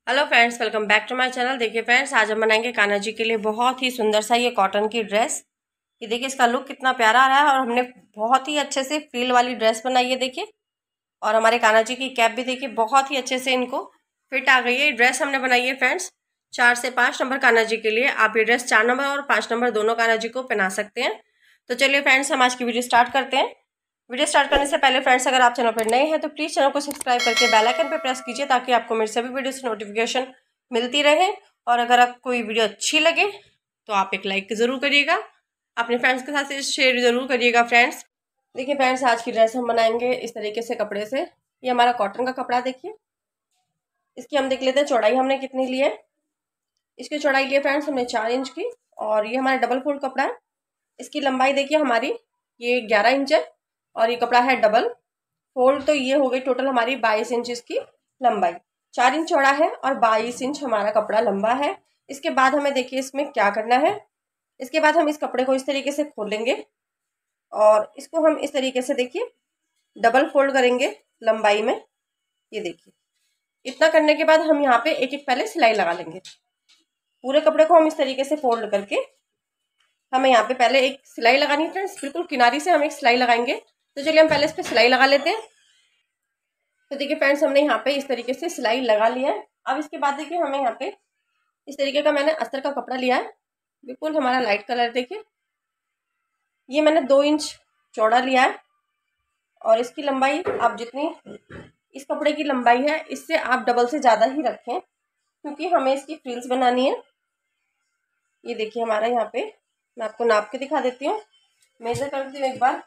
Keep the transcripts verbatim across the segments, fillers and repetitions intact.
Hello friends, welcome back to my channel. देखिए friends, आज हम बनाएंगे कान्हा जी के लिए बहुत ही सुंदर सा ये कॉटन की ड्रेस। ये देखिए इसका लुक कितना प्यारा आ रहा है और हमने बहुत ही अच्छे से फ्रिल वाली ड्रेस बनाई है देखिए। और हमारे कान्हा जी की कैप भी देखिए बहुत ही अच्छे से इनको फिट आ गई है। ये ड्रेस हमने बनाई है फ्रेंड्स चार से पाँच नंबर कान्हा जी के लिए। आप ये ड्रेस चार नंबर और पाँच नंबर दोनों कान्हा जी को पहना सकते हैं। तो चलिए फ्रेंड्स, हम आज की वीडियो स्टार्ट करते हैं। वीडियो स्टार्ट करने से पहले फ्रेंड्स, अगर आप चैनल पर नए हैं तो प्लीज़ चैनल को सब्सक्राइब करके बेल आइकन पर प्रेस कीजिए ताकि आपको मेरे सभी वीडियो से नोटिफिकेशन मिलती रहे। और अगर आपको कोई वीडियो अच्छी लगे तो आप एक लाइक ज़रूर करिएगा, अपने फ्रेंड्स के साथ शेयर ज़रूर करिएगा फ्रेंड्स। देखिए फ्रेंड्स, आज की ड्रेस हम बनाएंगे इस तरीके से कपड़े से। ये हमारा कॉटन का कपड़ा देखिए। इसकी हम देख लेते हैं चौड़ाई हमने कितनी ली है। इसकी चौड़ाई ली है फ्रेंड्स हमने चार इंच की, और ये हमारा डबल फोल्ड कपड़ा है। इसकी लंबाई देखिए हमारी ये ग्यारह इंच है, और ये कपड़ा है डबल फोल्ड, तो ये हो गई टोटल हमारी बाईस इंच इसकी लंबाई। चार इंच चौड़ा है और बाईस इंच हमारा कपड़ा लंबा है। इसके बाद हमें देखिए इसमें क्या करना है। इसके बाद हम इस कपड़े को इस तरीके से खोलेंगे और इसको हम इस तरीके से देखिए डबल फोल्ड करेंगे लंबाई में। ये देखिए इतना करने के बाद हम यहाँ पे एक एक पहले सिलाई लगा लेंगे। पूरे कपड़े को हम इस तरीके से फोल्ड करके हमें यहाँ पे पहले एक सिलाई लगानी है फ्रेंड्स। बिल्कुल किनारी से हम एक सिलाई लगाएंगे। तो चलिए हम पहले इस पर सिलाई लगा लेते हैं। तो देखिए फ्रेंड्स, हमने यहाँ पे इस तरीके से सिलाई लगा लिया है। अब इसके बाद देखिए हमें यहाँ पे इस तरीके का मैंने अस्तर का कपड़ा लिया है, बिल्कुल हमारा लाइट कलर देखिए। ये मैंने दो इंच चौड़ा लिया है, और इसकी लंबाई आप जितनी इस कपड़े की लंबाई है इससे आप डबल से ज़्यादा ही रखें, क्योंकि हमें इसकी फ्रिल्स बनानी है। ये देखिए हमारा यहाँ पे मैं आपको नाप के दिखा देती हूँ, मेजर करती हूँ एक बार।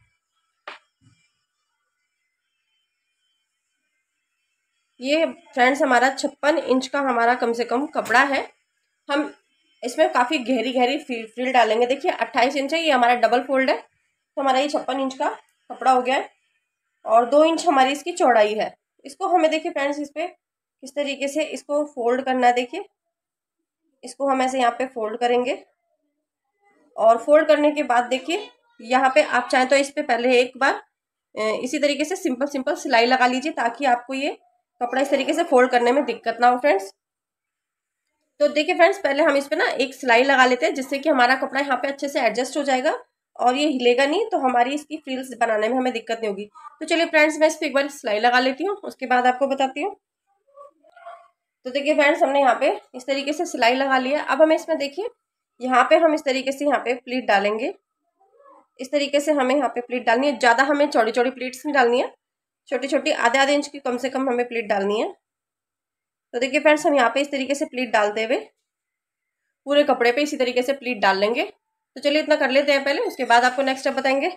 ये फ्रेंड्स हमारा छप्पन इंच का हमारा कम से कम कपड़ा है। हम इसमें काफ़ी गहरी गहरी फ्रिल फ्रिल डालेंगे। देखिए अट्ठाईस इंच है, ये हमारा डबल फोल्ड है, तो हमारा ये छप्पन इंच का कपड़ा हो गया है, और दो इंच हमारी इसकी चौड़ाई है। इसको हमें देखिए फ्रेंड्स इस पर किस तरीके से इसको फोल्ड करना है। देखिए इसको हम ऐसे यहाँ पे फोल्ड करेंगे, और फोल्ड करने के बाद देखिए यहाँ पे आप चाहें तो इस पर पहले एक बार इसी तरीके से सिंपल सिंपल सिलाई लगा लीजिए, ताकि आपको ये कपड़ा इस तरीके से फोल्ड करने में दिक्कत ना हो फ्रेंड्स। तो देखिए फ्रेंड्स, पहले हम इस पे ना एक सिलाई लगा लेते हैं, जिससे कि हमारा कपड़ा यहाँ पे अच्छे से एडजस्ट हो जाएगा और ये हिलेगा नहीं, तो हमारी इसकी फ्रिल्स बनाने में हमें दिक्कत नहीं होगी। तो चलिए फ्रेंड्स, मैं इस पर एक बार सिलाई लगा लेती हूँ, उसके बाद आपको बताती हूँ। तो देखिए फ्रेंड्स, हमने यहाँ पे इस तरीके से सिलाई लगा लिया। अब हमें इसमें देखिए यहाँ पे हम इस तरीके से यहाँ पे प्लीट डालेंगे। इस तरीके से हमें यहाँ पे प्लीट डालनी है। ज़्यादा हमें चौड़ी चौड़ी प्लीट्स नहीं डालनी है, छोटी छोटी आधे आधे इंच की कम से कम हमें प्लीट डालनी है। तो देखिए फ्रेंड्स, हम यहाँ पे इस तरीके से प्लीट डालते हुए पूरे कपड़े पे इसी तरीके से प्लीट डाल लेंगे। तो चलिए इतना कर लेते हैं पहले, उसके बाद आपको नेक्स्ट स्टेप बताएंगे।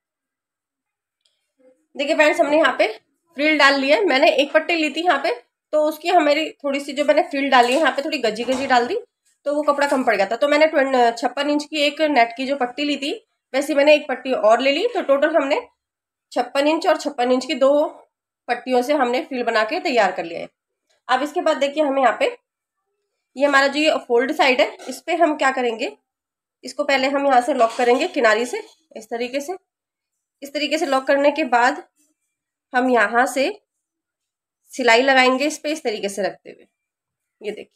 देखिए फ्रेंड्स, हमने यहाँ पे फ्रिल डाल लिया है। मैंने एक पट्टी ली थी यहाँ पे, तो उसकी हमारी थोड़ी सी जो मैंने फ्रिल डाली है यहाँ पे थोड़ी गजी गजी डाल दी, तो वो कपड़ा कम पड़ गया था। तो मैंने छप्पन इंच की एक नेट की जो पट्टी ली थी, वैसे मैंने एक पट्टी और ले ली। तो टोटल हमने छप्पन इंच और छप्पन इंच की दो पट्टियों से हमने फ्रिल बना के तैयार कर लिया है। अब इसके बाद देखिए हमें यहाँ पे ये हमारा जो ये फोल्ड साइड है, इस पे हम क्या करेंगे, इसको पहले हम यहाँ से लॉक करेंगे किनारी से इस तरीके से। इस तरीके से लॉक करने के बाद हम यहाँ से सिलाई लगाएंगे इस पे इस तरीके से रखते हुए। ये देखिए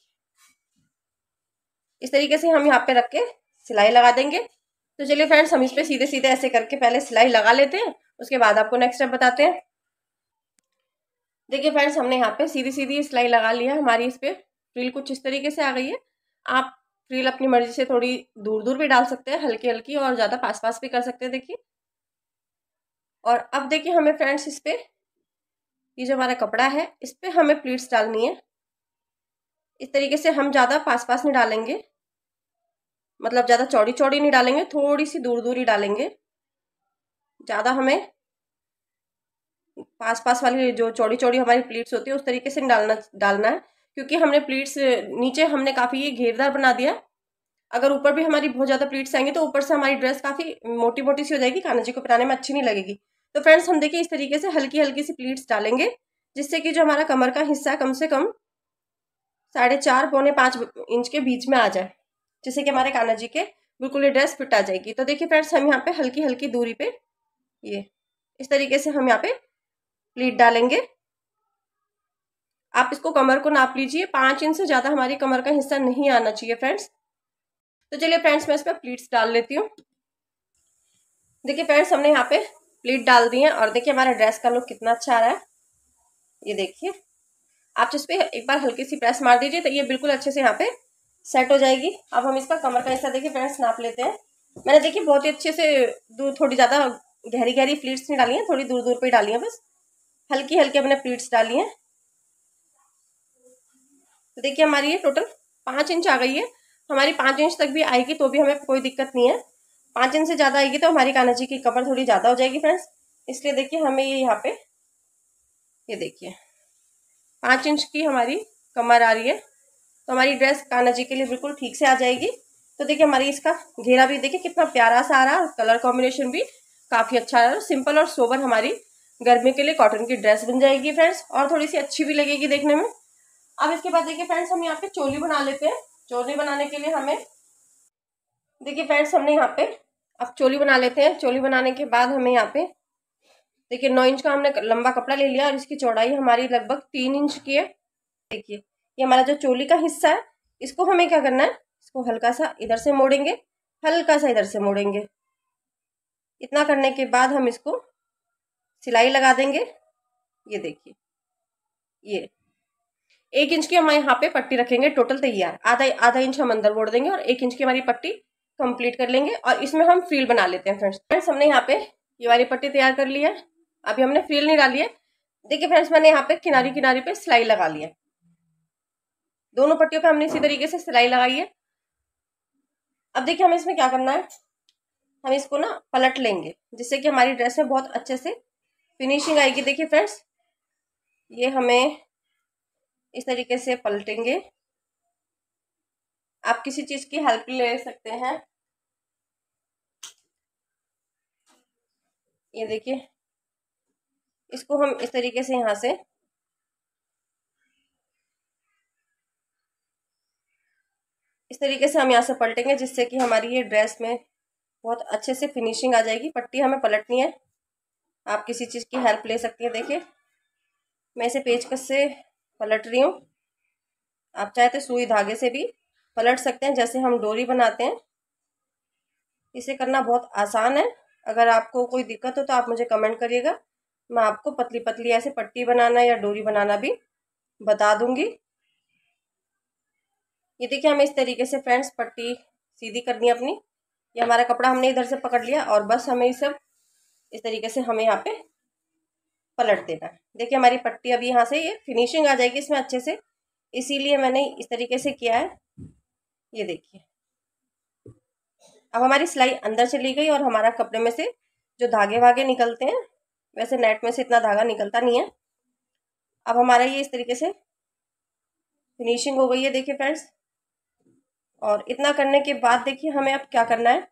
इस तरीके से हम यहाँ पे रख के सिलाई लगा देंगे। तो चलिए फ्रेंड्स, हम इस पे सीधे सीधे ऐसे करके पहले सिलाई लगा लेते हैं, उसके बाद आपको नेक्स्ट स्टेप बताते हैं। देखिए फ्रेंड्स, हमने यहाँ पे सीधी सीधी सिलाई लगा लिया है। हमारी इस पे फ्रिल कुछ इस तरीके से आ गई है। आप फ्रिल अपनी मर्जी से थोड़ी दूर दूर भी डाल सकते हैं, हल्की हल्की, और ज़्यादा पास पास भी कर सकते हैं। देखिए, और अब देखिए हमें फ्रेंड्स इस पे ये जो हमारा कपड़ा है इस पे हमें प्लीट्स डालनी है। इस तरीके से हम ज़्यादा पास पास नहीं डालेंगे, मतलब ज़्यादा चौड़ी चौड़ी नहीं डालेंगे, थोड़ी सी दूर दूर ही डालेंगे। ज़्यादा हमें पास पास वाली जो चौड़ी चौड़ी हमारी प्लीट्स होती है उस तरीके से नहीं डालना डालना है, क्योंकि हमने प्लीट्स नीचे हमने काफ़ी ये घेरदार बना दिया है। अगर ऊपर भी हमारी बहुत ज़्यादा प्लीट्स आएंगे तो ऊपर से हमारी ड्रेस काफ़ी मोटी मोटी सी हो जाएगी, कान्हा जी को पहनाने में अच्छी नहीं लगेगी। तो फ्रेंड्स, हम देखिए इस तरीके से हल्की हल्की सी प्लीट्स डालेंगे, जिससे कि जो हमारा कमर का हिस्सा है कम से कम साढ़े चार पौने पाँच इंच के बीच में आ जाए, जिससे कि हमारे कान्हा जी के बिल्कुल ये ड्रेस फिट आ जाएगी। तो देखिए फ्रेंड्स, हम यहाँ पे हल्की हल्की दूरी पे ये इस तरीके से हम यहाँ पे प्लीट डालेंगे। आप इसको कमर को नाप लीजिए, पाँच इंच से ज़्यादा हमारी कमर का हिस्सा नहीं आना चाहिए फ्रेंड्स। तो चलिए फ्रेंड्स मैं इसमें प्लीट्स डाल लेती हूँ। देखिए फ्रेंड्स हमने यहाँ पे प्लीट डाल दी है और देखिए हमारा ड्रेस का लुक कितना अच्छा आ रहा है। ये देखिए आप जिस पे एक बार हल्की सी प्रेस मार दीजिए तो ये बिल्कुल अच्छे से यहाँ पे सेट हो जाएगी। अब हम इसका कमर का हिस्सा देखिए फ्रेंड्स नाप लेते हैं। मैंने देखिए बहुत ही अच्छे से दूर, थोड़ी ज़्यादा गहरी गहरी प्लीट्स नहीं डाली हैं, थोड़ी दूर दूर पे डाली हैं, बस हल्की हल्की अपने प्लीट्स डाली हैं। तो देखिए हमारी ये टोटल पाँच इंच आ गई है। हमारी पाँच इंच तक भी आएगी तो भी हमें कोई दिक्कत नहीं है। पाँच इंच से ज़्यादा आएगी तो हमारी कान्हा जी की कमर थोड़ी ज़्यादा हो जाएगी फ्रेंड्स। इसलिए देखिए हमें ये यहाँ पे ये देखिए पाँच इंच की हमारी कमर आ रही है तो हमारी ड्रेस कान्हा जी के लिए बिल्कुल ठीक से आ जाएगी। तो देखिए हमारी इसका घेरा भी देखिए कितना प्यारा सा आ रहा है, कलर कॉम्बिनेशन भी काफ़ी अच्छा आ रहा है। सिंपल और सोबर हमारी गर्मी के लिए कॉटन की ड्रेस बन जाएगी फ्रेंड्स और थोड़ी सी अच्छी भी लगेगी देखने में। अब इसके बाद देखिए फ्रेंड्स हम यहाँ पे चोली बना लेते हैं। चोली बनाने के लिए हमें देखिए फ्रेंड्स हमने यहाँ पे अब चोली बना लेते हैं। चोली बनाने के बाद हमें यहाँ पे देखिए नौ इंच का हमने लंबा कपड़ा ले लिया और इसकी चौड़ाई हमारी लगभग तीन इंच की है। देखिए ये हमारा जो चोली का हिस्सा है इसको हमें क्या करना है, इसको हल्का सा इधर से मोड़ेंगे, हल्का सा इधर से मोड़ेंगे। इतना करने के बाद हम इसको सिलाई लगा देंगे। ये देखिए ये एक इंच की हम यहाँ पे पट्टी रखेंगे टोटल तैयार। आधा आधा इंच हम अंदर मोड़ देंगे और एक इंच की हमारी पट्टी कंप्लीट कर लेंगे और इसमें हम फ्रील बना लेते हैं फ्रेंड्स। फ्रेंड्स हमने यहाँ पे ये वाली पट्टी तैयार कर ली है। अभी हमने फ्रील नहीं डाली है। देखिए फ्रेंड्स मैंने यहाँ पे किनारी किनारी पे सिलाई लगा ली है। दोनों पट्टियों पे हमने इसी तरीके से सिलाई लगाई है। अब देखिए हमें इसमें क्या करना है, हम इसको ना पलट लेंगे जिससे कि हमारी ड्रेस में बहुत अच्छे से फिनिशिंग आएगी। देखिए फ्रेंड्स ये हमें इस तरीके से पलटेंगे। आप किसी चीज की हेल्प ले सकते हैं। ये देखिए इसको हम इस तरीके से यहाँ से इस तरीके से हम यहाँ से पलटेंगे जिससे कि हमारी ये ड्रेस में बहुत अच्छे से फिनिशिंग आ जाएगी। पट्टी हमें पलटनी है, आप किसी चीज़ की हेल्प ले सकती हैं। देखिए मैं इसे पेचकस से पलट रही हूँ। आप चाहे तो सुई धागे से भी पलट सकते हैं जैसे हम डोरी बनाते हैं। इसे करना बहुत आसान है। अगर आपको कोई दिक्कत हो तो आप मुझे कमेंट करिएगा, मैं आपको पतली पतली ऐसे पट्टी बनाना या डोरी बनाना भी बता दूंगी। ये देखिए हमें इस तरीके से फ्रेंड्स पट्टी सीधी करनी है अपनी। ये हमारा कपड़ा हमने इधर से पकड़ लिया और बस हमें सब इस तरीके से हमें यहाँ पे पलट देना है। देखिए हमारी पट्टी अभी यहाँ से ये फिनिशिंग आ जाएगी इसमें अच्छे से, इसीलिए मैंने इस तरीके से किया है। ये देखिए अब हमारी सिलाई अंदर चली गई और हमारा कपड़े में से जो धागे वागे निकलते हैं, वैसे नेट में से इतना धागा निकलता नहीं है। अब हमारा ये इस तरीके से फिनिशिंग हो गई है। देखिए फ्रेंड्स और इतना करने के बाद देखिए हमें अब क्या करना है,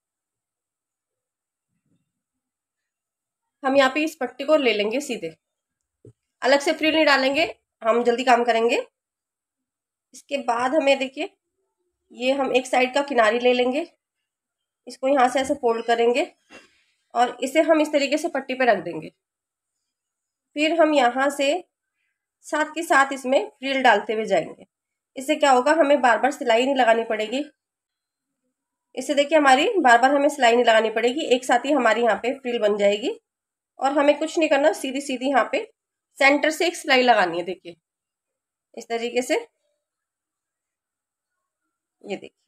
हम यहाँ पे इस पट्टी को ले लेंगे सीधे, अलग से फ्रिल नहीं डालेंगे, हम जल्दी काम करेंगे। इसके बाद हमें देखिए ये हम एक साइड का किनारी ले लेंगे, इसको यहाँ से ऐसे फोल्ड करेंगे और इसे हम इस तरीके से पट्टी पे रख देंगे। फिर हम यहाँ से साथ के साथ इसमें फ्रिल डालते हुए जाएंगे। इससे क्या होगा, हमें बार बार सिलाई नहीं लगानी पड़ेगी। इससे देखिए हमारी बार बार हमें सिलाई नहीं लगानी पड़ेगी, एक साथ ही हमारी यहाँ पे फ्रिल बन जाएगी और हमें कुछ नहीं करना, सीधी सीधी यहाँ पे सेंटर से एक सिलाई लगानी है। देखिए इस तरीके से, ये देखिए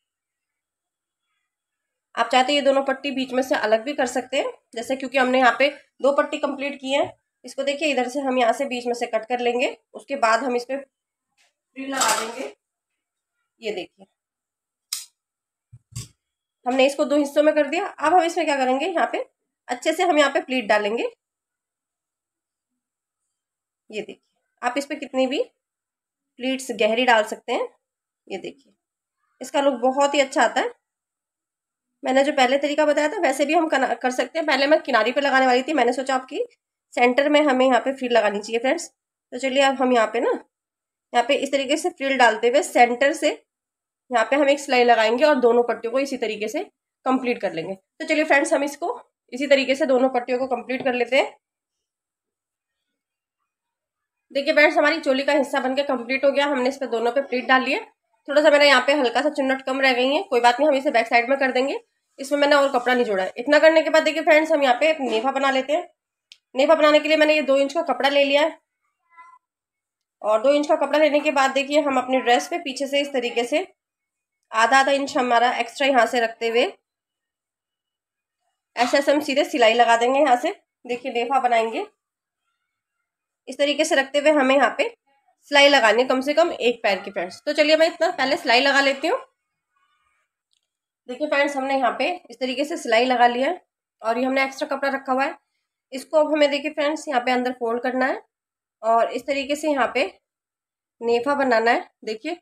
आप चाहते ये दोनों पट्टी बीच में से अलग भी कर सकते हैं, जैसे क्योंकि हमने यहाँ पे दो पट्टी कंप्लीट की है। इसको देखिए इधर से हम यहाँ से बीच में से कट कर लेंगे, उसके बाद हम इस पे फ्रिल लगा देंगे। ये देखिए हमने इसको दो हिस्सों में कर दिया। अब हम इसमें क्या करेंगे, यहाँ पे अच्छे से हम यहाँ पे प्लीट डालेंगे। ये देखिए आप इस पे कितनी भी प्लीट्स गहरी डाल सकते हैं। ये देखिए इसका लुक बहुत ही अच्छा आता है। मैंने जो पहले तरीका बताया था वैसे भी हम कर सकते हैं। पहले मैं किनारी पे लगाने वाली थी, मैंने सोचा आपकी सेंटर में हमें यहाँ पे फ्रिल लगानी चाहिए फ्रेंड्स। तो चलिए अब हम यहाँ पे ना यहाँ पे इस तरीके से फ्रिल डालते हुए सेंटर से यहाँ पे हम एक सिलाई लगाएंगे और दोनों पट्टियों को इसी तरीके से कंप्लीट कर लेंगे। तो चलिए फ्रेंड्स हम इसको इसी तरीके से दोनों पट्टियों को कंप्लीट कर लेते हैं। देखिए फ्रेंड्स, हमारी चोली का हिस्सा बनके कंप्लीट हो गया। हमने इस पे दोनों पे प्लीट डाल लिए। थोड़ा सा मेरा यहाँ पे हल्का सा चुन्नट कम रह गई है, कोई बात नहीं, हम इसे बैक साइड में कर देंगे। इसमें मैंने और कपड़ा नहीं जोड़ा है। इतना करने के बाद देखिए फ्रेंड्स, हम यहाँ पे नेफा बना लेते हैं। नेफा बनाने के लिए मैंने ये दो इंच का कपड़ा ले लिया है, और दो इंच का कपड़ा लेने के बाद देखिए हम अपनी ड्रेस पे पीछे से इस तरीके से आधा आधा इंच हमारा एक्स्ट्रा यहाँ से रखते हुए ऐसे ऐसे हम सीधे सिलाई लगा देंगे। यहाँ से देखिए नेफा बनाएंगे, इस तरीके से रखते हुए हमें यहाँ पे सिलाई लगानी है कम से कम एक पैर की फ्रेंड्स। तो चलिए मैं इतना पहले सिलाई लगा लेती हूँ। देखिए फ्रेंड्स, हमने यहाँ पे इस तरीके से सिलाई लगा लिया है, और ये हमने एक्स्ट्रा कपड़ा रखा हुआ है, इसको अब हमें देखिए फ्रेंड्स यहाँ पे अंदर फोल्ड करना है, और इस तरीके से यहाँ पे नेफा बनाना है। देखिए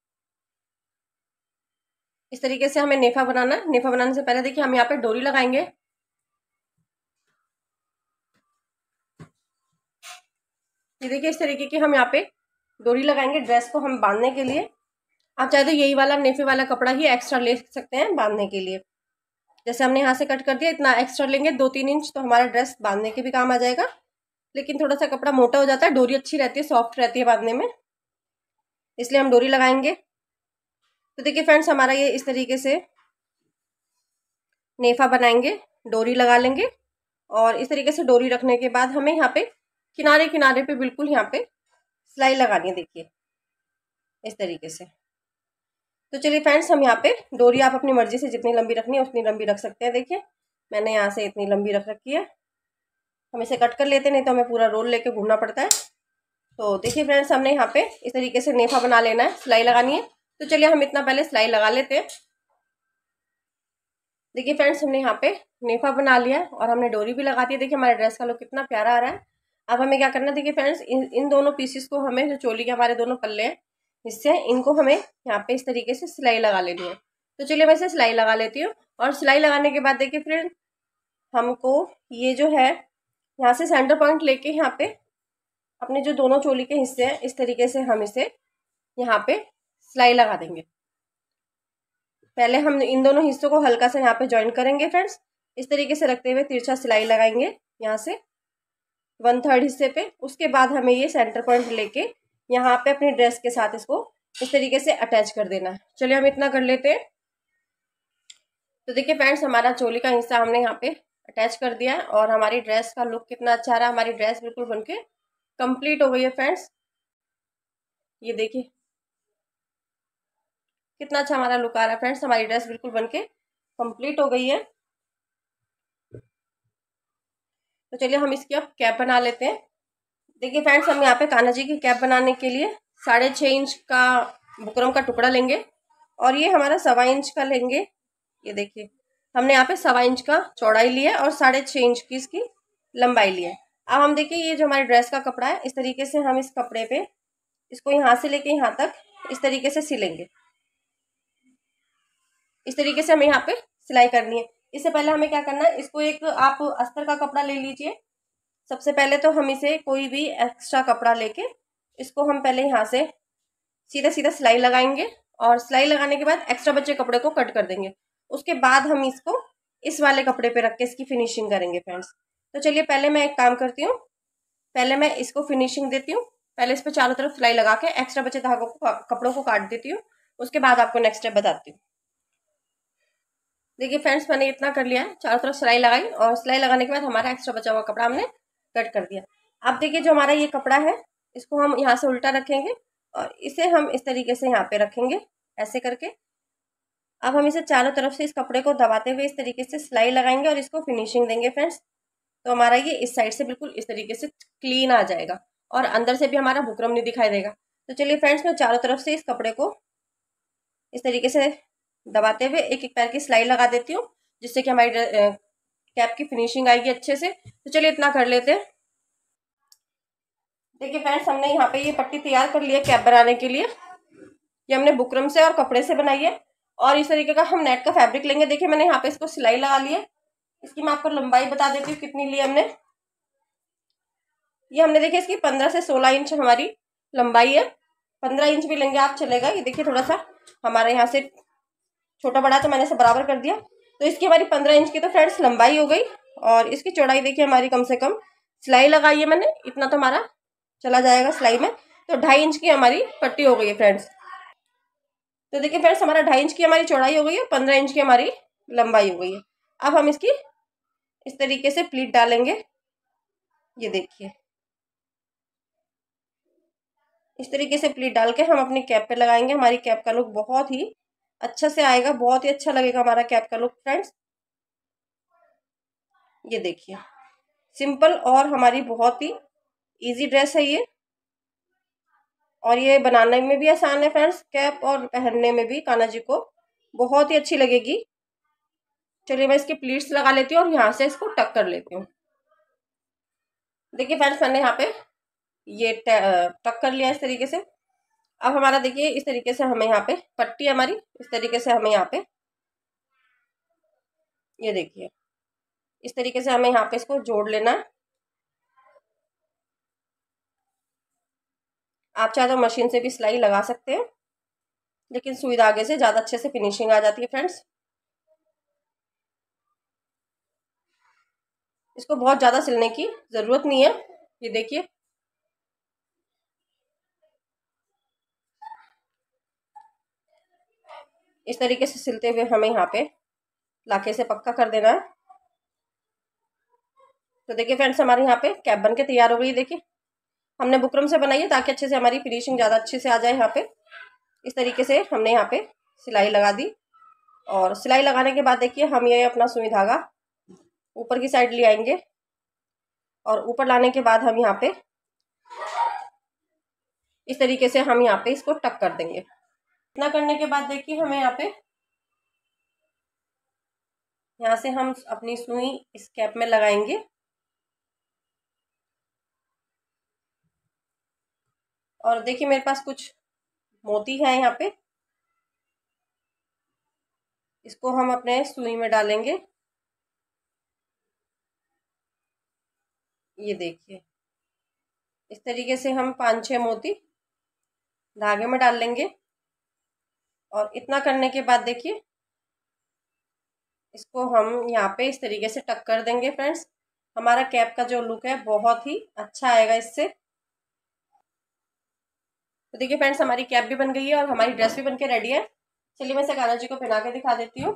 इस तरीके से हमें नेफा बनाना है। नेफा बनाने से पहले देखिए हम यहाँ पे डोरी लगाएंगे। ये देखिए इस तरीके की हम यहाँ पे डोरी लगाएंगे ड्रेस को हम बांधने के लिए। आप चाहे तो यही वाला नेफे वाला कपड़ा ही एक्स्ट्रा ले सकते हैं बांधने के लिए। जैसे हमने यहाँ से कट कर दिया, इतना एक्स्ट्रा लेंगे दो तीन इंच, तो हमारा ड्रेस बांधने के भी काम आ जाएगा। लेकिन थोड़ा सा कपड़ा मोटा हो जाता है, डोरी अच्छी रहती है, सॉफ्ट रहती है बांधने में, इसलिए हम डोरी लगाएंगे। तो देखिए फ्रेंड्स, हमारा ये इस तरीके से नेफा बनाएंगे, डोरी लगा लेंगे, और इस तरीके से डोरी रखने के बाद हमें यहाँ पे किनारे किनारे पे बिल्कुल यहाँ पे सिलाई लगानी है। देखिए इस तरीके से। तो चलिए फ्रेंड्स, हम यहाँ पे डोरी आप अपनी मर्जी से जितनी लंबी रखनी है उतनी लंबी रख सकते हैं। देखिए मैंने यहाँ से इतनी लंबी रख रखी है। हम इसे कट कर लेते हैं, नहीं तो हमें पूरा रोल लेके घूमना पड़ता है। तो देखिए फ्रेंड्स, हमने यहाँ पे इस तरीके से नेफा बना लेना है, सिलाई लगानी है। तो चलिए हम इतना पहले सिलाई लगा लेते हैं। देखिए फ्रेंड्स, हमने यहाँ पे नेफा बना लिया है और हमने डोरी भी लगा दी है। देखिए हमारे ड्रेस का लुक कितना प्यारा आ रहा है। अब हमें क्या करना है, देखिए फ्रेंड्स, इन इन दोनों पीसेस को हमें, जो चोली के हमारे दोनों पल्ले हैं हिस्से, इनको हमें यहाँ पे इस तरीके से सिलाई लगा लेनी है। तो चलिए मैं इसे सिलाई लगा लेती हूँ। और सिलाई लगाने के बाद देखिए फ्रेंड, हमको ये जो है यहाँ से सेंटर पॉइंट लेके यहाँ पे अपने जो दोनों चोली के हिस्से हैं इस तरीके से हम इसे यहाँ पे सिलाई लगा देंगे। पहले हम इन दोनों हिस्सों को हल्का से यहाँ पे ज्वाइन करेंगे फ्रेंड्स, इस तरीके से रखते हुए तिरछा सिलाई लगाएंगे यहाँ से वन थर्ड हिस्से पे। उसके बाद हमें ये सेंटर पॉइंट लेके यहाँ पे अपनी ड्रेस के साथ इसको इस तरीके से अटैच कर देना है। चलिए हम इतना कर लेते हैं। तो देखिए फ्रेंड्स, हमारा चोली का हिस्सा हमने यहाँ पे अटैच कर दिया है, और हमारी ड्रेस का लुक कितना अच्छा रहा। हमारी ड्रेस बिल्कुल बनके कंप्लीट हो गई है फ्रेंड्स। ये देखिए कितना अच्छा हमारा लुक आ रहा है फ्रेंड्स। हमारी ड्रेस बिल्कुल बनके कंप्लीट हो गई है। तो चलिए हम इसकी अब कैप बना लेते हैं। देखिए फ्रेंड्स, हम यहाँ पे कान्हा जी की कैप बनाने के लिए साढ़े छः इंच का बुकरम का टुकड़ा लेंगे, और ये हमारा सवा इंच का लेंगे। ये देखिए हमने यहाँ पे सवा इंच का चौड़ाई लिया और साढ़े छः इंच की इसकी लंबाई ली है। अब हम देखिए ये जो हमारे ड्रेस का कपड़ा है, इस तरीके से हम इस कपड़े पे इसको यहाँ से लेके यहाँ तक इस तरीके से सिलेंगे। इस तरीके से हमें यहाँ पे सिलाई करनी है। इससे पहले हमें क्या करना है, इसको एक आप अस्तर का कपड़ा ले लीजिए। सबसे पहले तो हम इसे कोई भी एक्स्ट्रा कपड़ा लेके इसको हम पहले यहाँ से सीधा सीधा सिलाई लगाएंगे, और सिलाई लगाने के बाद एक्स्ट्रा बचे कपड़े को कट कर देंगे। उसके बाद हम इसको इस वाले कपड़े पे रख के इसकी फिनिशिंग करेंगे फ्रेंड्स। तो चलिए पहले मैं एक काम करती हूँ, पहले मैं इसको फिनिशिंग देती हूँ। पहले इस पर चारों तरफ सिलाई लगा के एक्स्ट्रा बचे धागों को कपड़ों को काट देती हूँ, उसके बाद आपको नेक्स्ट स्टेप बताती हूँ। देखिए फ्रेंड्स, मैंने इतना कर लिया है, चारों तरफ सिलाई लगाई, और सिलाई लगाने के बाद हमारा एक्स्ट्रा बचा हुआ कपड़ा हमने कट कर दिया। अब देखिए जो हमारा ये कपड़ा है, इसको हम यहाँ से उल्टा रखेंगे और इसे हम इस तरीके से यहाँ पे रखेंगे ऐसे करके। अब हम इसे चारों तरफ से इस कपड़े को दबाते हुए इस तरीके से सिलाई लगाएंगे और इसको फिनिशिंग देंगे फ्रेंड्स। तो हमारा ये इस साइड से बिल्कुल इस तरीके से क्लीन आ जाएगा, और अंदर से भी हमारा बुकरम नहीं दिखाई देगा। तो चलिए फ्रेंड्स, मैं चारों तरफ से इस कपड़े को इस तरीके से दबाते हुए एक एक पैर की सिलाई लगा देती हूँ, जिससे कि हमारी कैप की फिनिशिंग आएगी अच्छे से। तो चलिए इतना कर लेते हैं। देखिए फ्रेंड्स, हमने यहाँ पे ये पट्टी तैयार कर ली है कैप बनाने के लिए। ये हमने बुकरम से और कपड़े से बनाई है, और इस तरीके का हम नेट का फैब्रिक लेंगे। देखिए मैंने यहाँ पे इसको सिलाई लगा ली है। इसकी मैं आपको लंबाई बता देती हूँ कितनी ली हमने। ये हमने देखिए इसकी पंद्रह से सोलह इंच हमारी लंबाई है। पंद्रह इंच भी लेंगे आप चलेगा। ये देखिए थोड़ा सा हमारे यहाँ से छोटा बड़ा तो मैंने इसे बराबर कर दिया। तो इसकी हमारी पंद्रह इंच की तो फ्रेंड्स लंबाई हो गई, और इसकी चौड़ाई देखिए हमारी कम से कम, सिलाई लगाई है मैंने, इतना तो हमारा चला जाएगा सिलाई में। तो ढाई इंच की हमारी पट्टी हो गई है फ्रेंड्स। तो देखिए फ्रेंड्स, हमारा ढाई इंच की हमारी चौड़ाई हो गई है, पंद्रह इंच की हमारी लंबाई हो गई है। अब हम इसकी इस तरीके से प्लीट डालेंगे। ये देखिए, इस तरीके से प्लीट डाल के हम अपनी कैप पे लगाएंगे। हमारी कैप का लुक बहुत ही अच्छा से आएगा, बहुत ही अच्छा लगेगा हमारा कैप का लुक फ्रेंड्स। ये देखिए, सिंपल और हमारी बहुत ही इजी ड्रेस है ये, और ये बनाने में भी आसान है फ्रेंड्स कैप, और पहनने में भी कान्हा जी को बहुत ही अच्छी लगेगी। चलिए मैं इसकी प्लीट्स लगा लेती हूँ और यहाँ से इसको टक कर लेती हूँ। देखिए फ्रेंड्स, मैंने यहाँ पे ये टक कर लिया इस तरीके से। अब हमारा देखिए इस तरीके से हमें यहाँ पे पट्टी हमारी इस तरीके से हमें यहाँ पे, ये देखिए इस तरीके से हमें यहाँ पे इसको जोड़ लेना है। आप चाहे तो मशीन से भी सिलाई लगा सकते हैं, लेकिन सुई धागे से ज़्यादा अच्छे से फिनिशिंग आ जाती है फ्रेंड्स। इसको बहुत ज़्यादा सिलने की ज़रूरत नहीं है। ये देखिए, इस तरीके से सिलते हुए हमें यहाँ पे लाके से पक्का कर देना है। तो देखिए फ्रेंड्स, हमारे यहाँ पे कैप बन के तैयार हो गई। देखिए, हमने बुकरम से बनाई है ताकि अच्छे से हमारी फिनिशिंग ज़्यादा अच्छे से आ जाए। यहाँ पे इस तरीके से हमने यहाँ पे सिलाई लगा दी, और सिलाई लगाने के बाद देखिए हम ये अपना सुई धागा ऊपर की साइड ले आएंगे, और ऊपर लाने के बाद हम यहाँ पे इस तरीके से हम यहाँ पे इसको टक कर देंगे। इतना करने के बाद देखिए हमें यहाँ पे यहाँ से हम अपनी सुई इस कैप में लगाएंगे, और देखिए मेरे पास कुछ मोती है यहाँ पे, इसको हम अपने सुई में डालेंगे। ये देखिए, इस तरीके से हम पांच छह मोती धागे में डाल लेंगे, और इतना करने के बाद देखिए इसको हम यहाँ पे इस तरीके से टक कर देंगे फ्रेंड्स। हमारा कैप का जो लुक है बहुत ही अच्छा आएगा इससे। तो देखिए फ्रेंड्स, हमारी कैप भी बन गई है और हमारी ड्रेस भी बन के रेडी है। चलिए मैं इसे कान्हा जी को पहना के दिखा देती हूँ।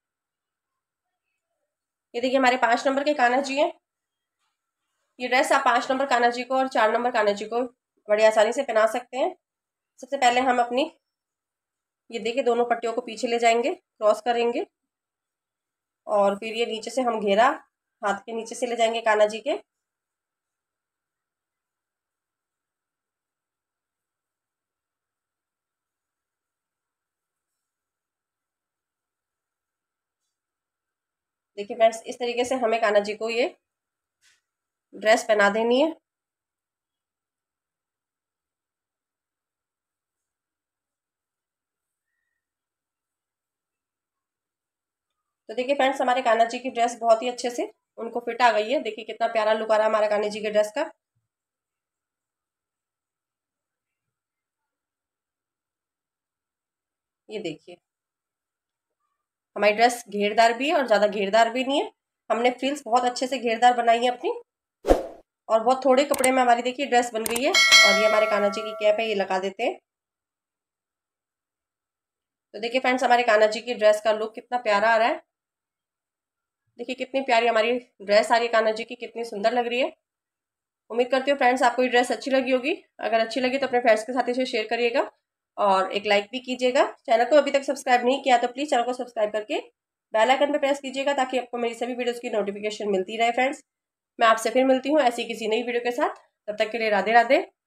ये देखिए हमारे पांच नंबर के कान्हा जी हैं। ये ड्रेस आप पांच नंबर कान्हा जी को और चार नंबर कान्हा जी को बड़ी आसानी से पहना सकते हैं। सबसे पहले हम अपनी ये देखिए दोनों पट्टियों को पीछे ले जाएंगे, क्रॉस करेंगे, और फिर ये नीचे से हम घेरा हाथ के नीचे से ले जाएंगे कान्हा जी के। देखिए फ्रेंड्स, इस तरीके से हमें कान्हा जी को ये ड्रेस पहना देनी है। तो देखिए फ्रेंड्स, हमारे कान्हा जी की ड्रेस बहुत ही अच्छे से उनको फिट आ गई है। देखिए कितना प्यारा लुक आ रहा है हमारे कान्हा जी के ड्रेस का। ये देखिए, हमारी ड्रेस घेरदार भी है और ज़्यादा घेरदार भी नहीं है। हमने फ्रिल्स बहुत अच्छे से घेरदार बनाई है अपनी, और बहुत थोड़े कपड़े में हमारी देखिए ड्रेस बन गई है। और ये हमारे कान्हा जी की कैप है, ये लगा देते हैं। तो देखिए फ्रेंड्स, हमारे कान्हा जी की ड्रेस का लुक कितना प्यारा आ रहा है। देखिए कितनी प्यारी हमारी ड्रेस आ रही है कान्हा जी की, कितनी सुंदर लग रही है। उम्मीद करती हूँ फ्रेंड्स आपको ये ड्रेस अच्छी लगी होगी। अगर अच्छी लगी तो अपने फ्रेंड्स के साथ इसे शेयर करिएगा, और एक लाइक भी कीजिएगा। चैनल को अभी तक सब्सक्राइब नहीं किया तो प्लीज़ चैनल को सब्सक्राइब करके बेल आइकन पर प्रेस कीजिएगा, ताकि आपको मेरी सभी वीडियोज़ की नोटिफिकेशन मिलती रहे फ्रेंड्स। मैं आपसे फिर मिलती हूँ ऐसी किसी नई वीडियो के साथ। तब तक के लिए राधे राधे।